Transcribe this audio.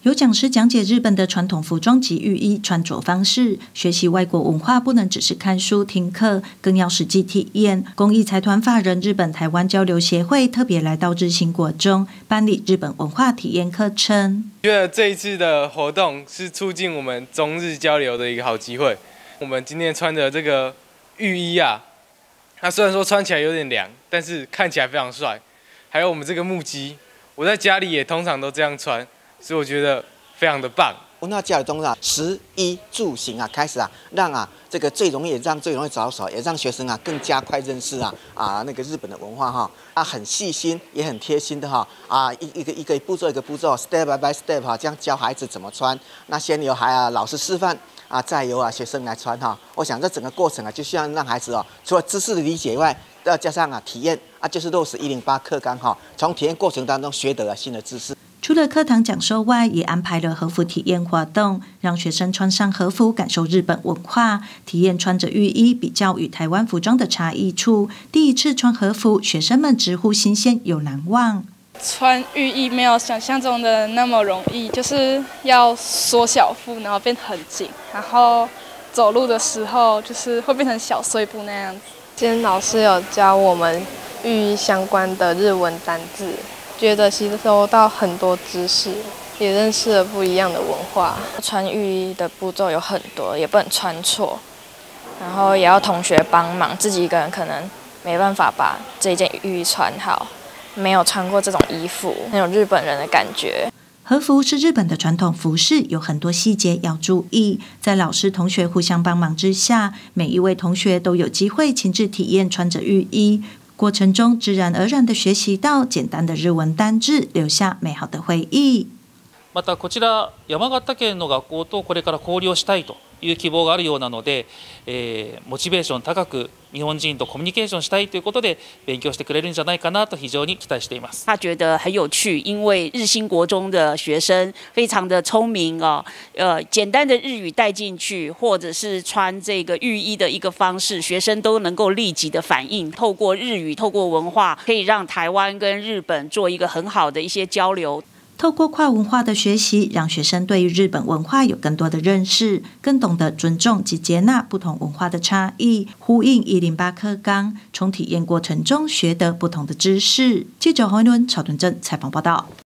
有讲师讲解日本的传统服装及浴衣穿着方式，学习外国文化不能只是看书听课，更要实际体验。公益财团法人日本台湾交流协会特别来到日新国中办理日本文化体验课程。 觉得这一次的活动是促进我们中日交流的一个好机会。我们今天穿的这个浴衣啊，它虽然说穿起来有点凉，但是看起来非常帅。还有我们这个木屐，我在家里也通常都这样穿。所以我觉得非常的棒。 文化交流中啊，食衣住行啊，开始啊，让这个最容易着手，也让学生啊更加快认识那个日本的文化哈。很细心也很贴心的哈一个步骤一个步骤 ，step by step 哈，这样教孩子怎么穿。那先由老师示范再由学生来穿哈。我想这整个过程就需要让孩子除了知识的理解以外，要加上体验就是落实108课纲哈，从体验过程当中学得新的知识。 除了课堂讲授外，也安排了和服体验活动，让学生穿上和服，感受日本文化，体验穿着浴衣比较与台湾服装的差异处。第一次穿和服，学生们直呼新鲜又难忘。 穿浴衣没有想象中的那么容易，就是要缩小腹，然后变很紧，然后走路的时候就是会变成小碎步那样子。 今天老师有教我们浴衣相关的日文单字。觉得吸收到很多知识，也认识了不一样的文化。 穿浴衣的步骤有很多，也不能穿错，然后也要同学帮忙，自己一个人可能没办法把这件浴衣穿好。没有穿过这种衣服，很有日本人的感觉。 和服是日本的传统服饰，有很多细节要注意。在老师同学互相帮忙之下，每一位同学都有机会亲自体验穿着浴衣。过程中自然而然地学习到简单的日文单字，留下美好的回忆。 またこちら山形県の学校とこれから交流をしたいという希望があるようなので、モチベーション高く日本人とコミュニケーションしたいということで勉強してくれるんじゃないかなと非常に期待しています。 他觉得很有趣，因为日新国中的学生非常的聪明简单的日语带进去，或者是穿这个浴衣的一个方式，学生都能够立即的反应。透过日语，透过文化，可以让台湾跟日本做一个很好的一些交流。 透过跨文化的学习，让学生对于日本文化有更多的认识，更懂得尊重及接纳不同文化的差异，呼应108课纲，从体验过程中学得不同的知识。记者黄一伦、曹敦正采访报道。